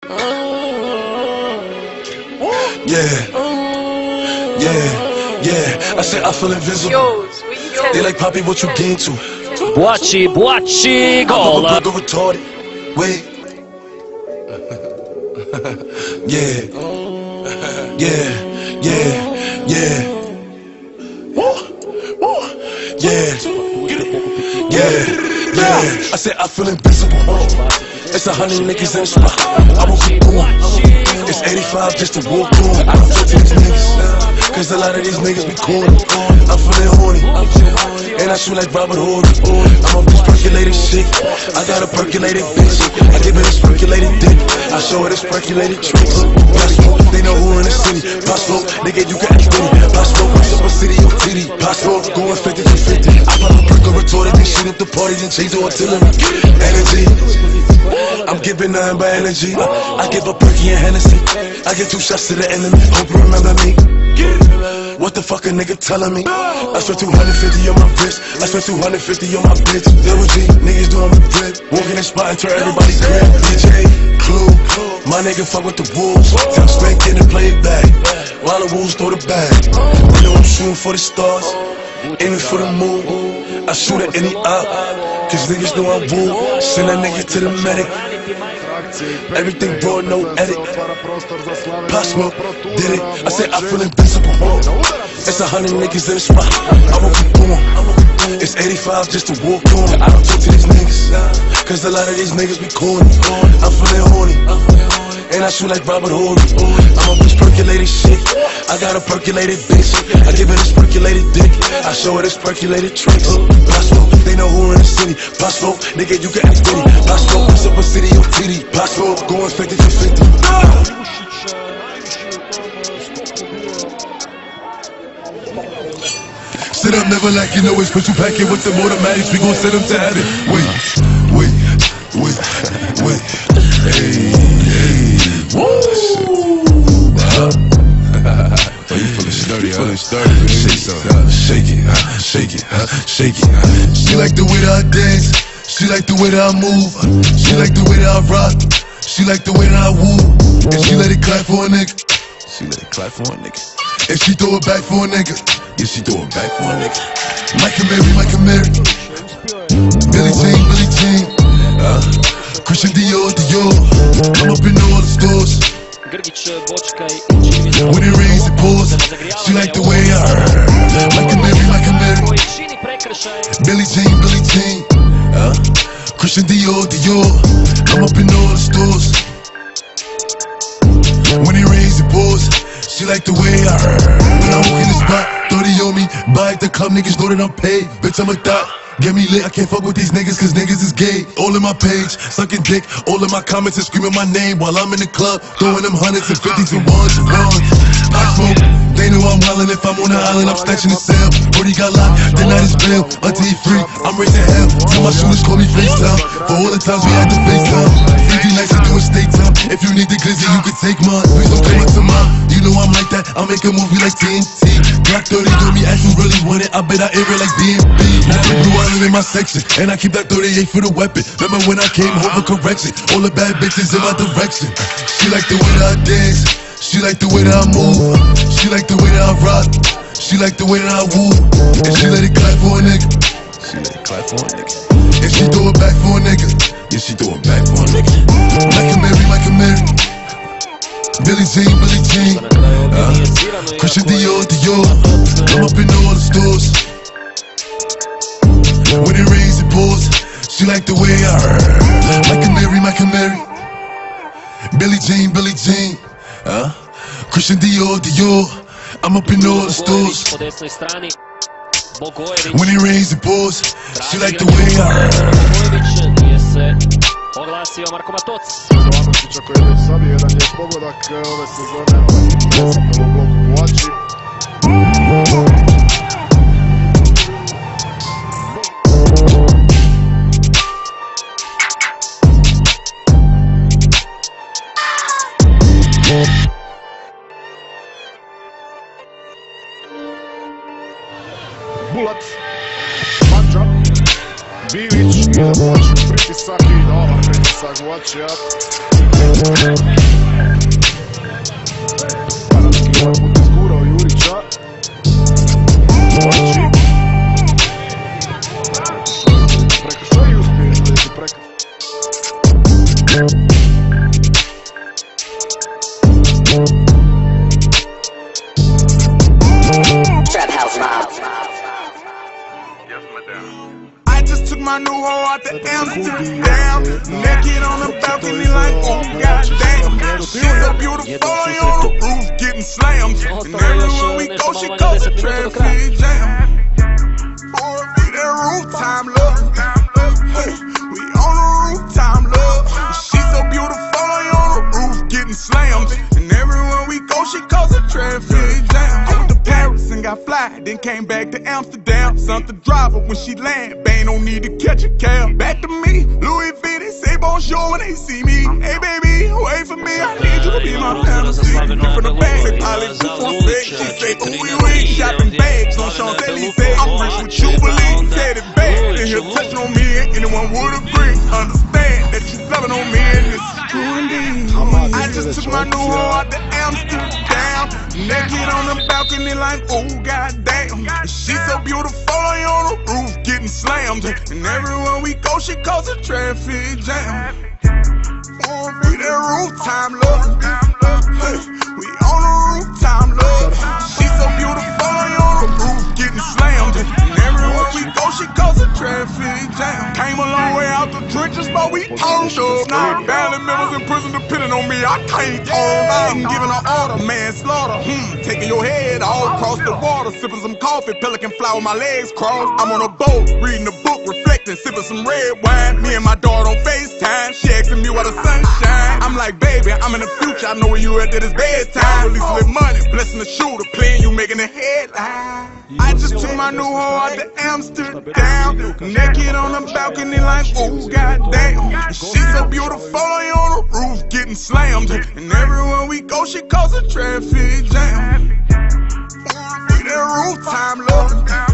I said I feel invisible. They like Poppy, what you gain to? Buaci, gol. I'm retarded. Wait. Yeah. I said I feel invisible. It's 100 niggas in the spot. I won't keep going. It's 85 just to walk on. I don't talk to these niggas, cause a lot of these niggas be corny. I'm feeling horny, and I shoot like Robert Horry. I'm on this percolated shit. I got a percolated bitch. I give her this percolated dick. I show her this percolated tricks. They know who in the city. Possible, nigga, you got it. Possible, super city, your titty. Possible, going 50 to 50. I pop a perk or retarded, they shoot up the parties and change the artillery. Energy, I'm giving nothing but energy. I give a perky and Hennessy. I get 2 shots to the enemy. Hope you remember me. What the fuck a nigga telling me? I spent 250 on my wrist. I spent 250 on my bitch. Double G, niggas doing my drip. Walking in spot and turn everybody grip. DJ, Clue, my nigga fuck with the wolves. Tell Spank in and play it back, while the wolves throw the bag. You know I'm shooting for the stars, aiming for the moon. I shoot at any op, cause niggas know I woo. Send that nigga to the medic. Everything raw, no edit. Possible, did it. I said I feel invincible. It's 100 niggas in the spot. I won't keep going. It's 85 just to walk on. I don't talk to these niggas, cause a lot of these niggas be corny. I'm feeling horny, and I shoot like Robert Horry. I'm on this percolated shit. I got a percolated bitch. I give her this percolated dick. I show her this percolated tricks. Possible, they know who in the city. Possible, nigga, you can act witty. Possible, super city, your titty. Possible, going 50 to 50. Sit up, never like you know it's put you back in with them automatics. We gon' send them to heaven. Wait. Hey. Oh, you feeling sturdy, Shake it. She like the way that I dance. She like the way that I move. She like the way that I rock. She like the way that I woo. And she let it clap for a nigga. And she throw it back for a nigga. Yeah, she throw it back for a nigga. Mike and Mary. Billie Jean. Christian Dior. I'm up in all the stores. When it rains, it pours. She like the way I heard. Mike and Mary. Billie Jean. Christian Dior. I'm up in all the stores. When it rains, it pours. She like the way I heard. When I walk in the spot, 30 on me. Buy at the club, niggas know that I'm paid. Bitch, I'm a thot. Get me lit, I can't fuck with these niggas cause niggas is gay. All in my page, sucking dick. All in my comments and screaming my name while I'm in the club, throwing them hundreds and fifties and ones. I smoke, they know I'm wildin'. If I'm on the island, I'm snatching the cell. Brody got locked, the night is bail. Until he free, I'm raising hell. Tell my shooters call me FaceTime. For all the times we had to FaceTime. Easy nights to do a state time. If you need the glizzy, you can take mine. Please don't come up to mine. You know I'm like that, I'll make a movie like TNT. Black 30 told me ask you really want it, I bet I air it like DMB. Blue Island in my section, and I keep that 38 for the weapon. Remember when I came home for correction? All the bad bitches in my direction. She like the way that I dance. She like the way that I move. She like the way that I rock. She like the way that I woo. And she let it clap for a nigga. And she throw it back for a nigga. Yeah, she throw it back for a nigga. Mike and Mary. Billie Jean. Christian Dior. I'm up in all the stores. When it rains, it pours. She like the way I heard. Mike and Mary. Billie Jean. Christian Dior. I'm up in all the stores. When it rains, it pours. She like the way I heard. Oglasio Marko Matoc. Ivanovića koji već zabio jedan je pogodak ove sezone u bloku Buaci. Bulat, Mača, Bilić i da počne pritisak i dobar pritisak. pritisak, watch out. Zgurao Jurića. Watchi. Preko što i uspiješ vidjeti preko? Trap House Mob. I just took my new hoe out the Amsterdam. Naked on the balcony like, oh goddamn. She's so beautiful on the roof getting slammed. And everywhere we go she calls a traffic jam. Oh, be that roof time love. We on the roof time love. She's so beautiful on the roof getting slammed. And everywhere we go she calls a traffic jam. I went to Paris and got fly, then came back to Amsterdam. Something driver when she land, bang, don't need to catch a cab. Back to me, Louis V, they say bonjour when they see me. Hey baby, wait for me, I need you to be my fantasy. From the back, they probably do for fake. She say, ooh, we ain't shopping bags on Champs-Elysees. I'm rich with Jubilee, said it bad. And you're touching on me, and anyone would agree. Understand that you loving on me, and this is true indeed. I just took my new hoe out to Amsterdam. Naked on the balcony like, oh goddamn. She's so beautiful on the roof getting slammed. And everywhere we go she calls a traffic jam. Oh, be that roof time love. We on the roof time love. She's so beautiful on the roof getting slammed. And everywhere we go she calls a traffic jam. Came a long way out the trenches, but we turned up. Now family members in prison depending on me, I can't talk. I ain't giving an order, manslaughter. Taking your head all across the water, sipping some coffee, pelican fly with my legs crossed. I'm on a boat, reading a book, reflecting, sipping some red wine. Me and my daughter on FaceTime, she asking me why the sun shine. I'm like, baby, I'm in the future, I know where you at, that it's bedtime. Releasing with money, blessing the shooter, playing you making a headline. I just took my new hoe out to Amsterdam. Naked on the balcony like, oh goddamn. She's so beautiful on the roof getting slammed. And everywhere we go she calls a traffic jam. Be that roof time love.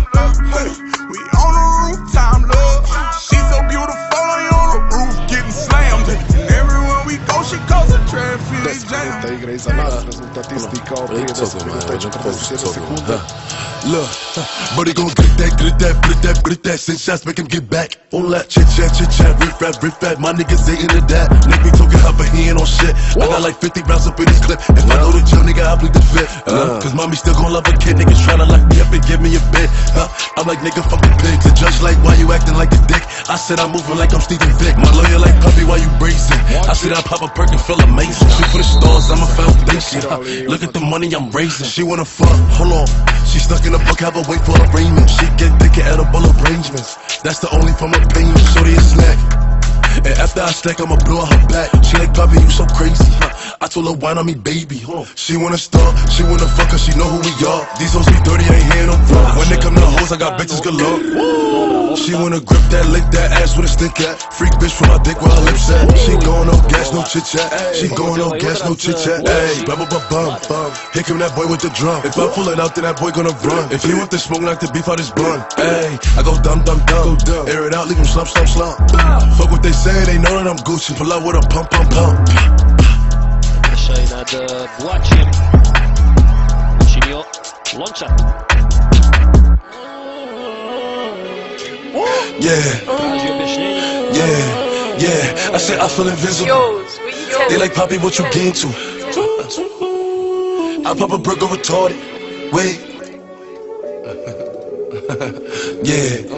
We on the roof time love. She's so beautiful on the roof getting slammed. And everywhere we go she calls a traffic jam. Ta igra iza nas, rezultat isti kao prije 10 minuta i 41 sekunde. Look, but he gon' grit that, send shots, make him get back. All that chit chat, riff rap, my niggas ain't into that. Nigga be talking how, but he ain't on shit. I got like 50 rounds up in this clip. If I go to jail, nigga, I bleed the fit. Cause mommy still gon' love a kid, niggas tryna lock me up and give me a bed. I'm like, nigga, fucking pig. The judge like, why you acting like a dick? I said I'm moving like I'm Stephen Vick. My lawyer like, puppy, why you bracing? I said I pop a perk and feel amazing. She for the stars, I'm a foundation. Look at the money I'm raising. She wanna fuck, hold on. She stuck in the book, have her wait for arraignment. She get thick at edible arrangements. That's the only form of pain, shorty a snack. And after I stack, I'ma blow her back. She like, Bobby, you so crazy. I told her, why not me, baby? She wanna start, she wanna fuck, cause she know who we are. These hoes be dirty, I ain't hear no fraud. When they come to the hoes, I got bitches galore. She wanna grip that, lick that ass with a stick at. Freak bitch from my dick where her lips at. She going no gas, no chit chat. She going no gas, no chit chat. Ayy, blah blah blah bum. Here come that boy with the drum. If I pull it out, then that boy gonna run. If he want the smoke, like the beef out his bun. Ayy, I go dumb. Air it out, leave him slump. Fuck what they say, they know that I'm Gucci. Pull out with a pump. Dzisiaj nad Błaciem. Chimio Łącza. Yeah. I said I feel invisible. They like, Poppy, what you getting to? I pop a brick over retarded. Wait. Yeah.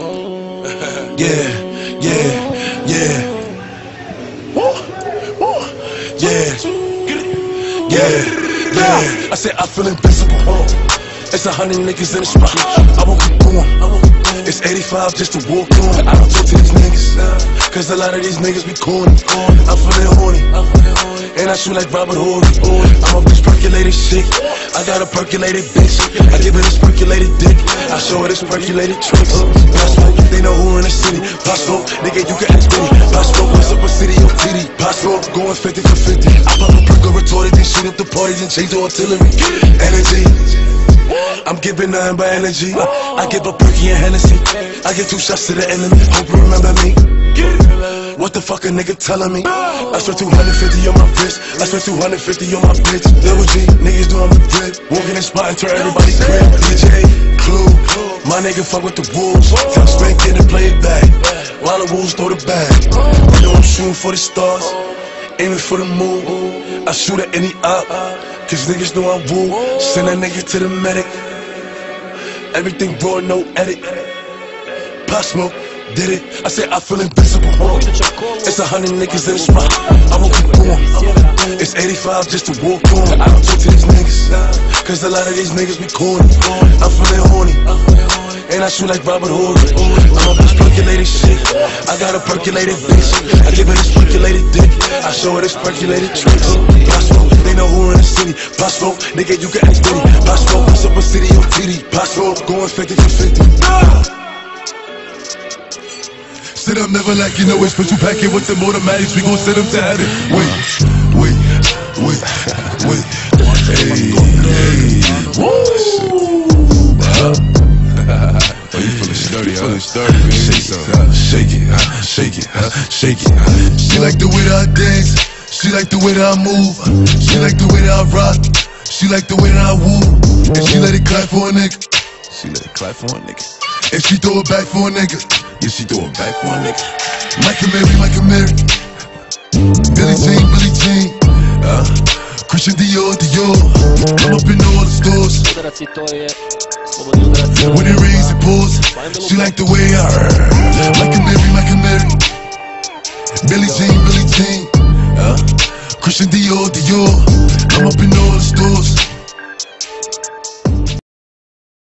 I said I feel invisible. It's 100 niggas in the spot. I won't keep going. It's 85 just to walk on. I don't talk to these niggas, cause a lot of these niggas be corny. I'm feeling horny, and I shoot like Robert Horry. I'm a bitch percolated shit. I got a percolated bitch. I give her this percolated dick. I show her this percolated tricks. Possible, they know who in the city. Possible, nigga, you can ask me. Possible, what's up a city on TD? Possible, going 50 for 50. I pop a perk or retarded, then shoot up the parties and change the artillery. Energy. I'm giving nothing but energy. I give a perky and Hennessy. I give 2 shots to the enemy. Hope you remember me. What the fuck a nigga telling me? I spent 250 on my wrist. I spent 250 on my bitch. Double G, niggas doing my drip. Walking in spot and turn everybody crib. DJ, Clue, my nigga fuck with the wolves. Tell Spank kid to play it back. While the wolves throw the bag. You know I'm shooting for the stars, aiming for the moon. I shoot at any op, cause niggas know I'm woo. Send that nigga to the medic. Everything raw, no edit. Pop Smoke, did it. I said I feel invincible. It's 100 niggas in the spot. I won't keep going. It's 85 just to walk on. I don't talk to these niggas, cause a lot of these niggas be corny. I'm feeling horny, and I shoot like Robert Horry. I'm on this percolated shit. I got a percolated bitch. I give her this percolated dick. I show her this percolated tricks. Pop Smoke, they know who in the city. Pop Smoke, nigga, you can ask Diddy. Pop Smoke, what's up a city on TD? Pop Smoke, going 50 for 50. Sit up, never like you know it's put you back in with them automatics. We gon' send them to heaven. Wait. Hey. Woo. Oh, you feeling sturdy, huh? Shake it. She like the way that I dance. She like the way that I move. She like the way that I rock. She like the way that I woo. And she let it clap for a nigga. And she throw it back for a nigga. Yeah, she throw it back for a nigga. Michael Mary. Billie Jean. Christian Dior. I'm up in all the stores. When it rains, it pours. She like the way I Michael Mary. Billie Jean. Christian Dior. I'm up in all the stores.